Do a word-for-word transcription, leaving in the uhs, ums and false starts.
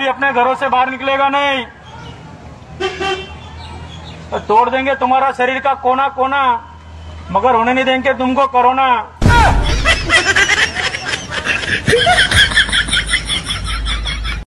अपने घरों से बाहर निकलेगा नहीं तो तोड़ देंगे तुम्हारा शरीर का कोना कोना, मगर होने नहीं देंगे तुमको कोरोना।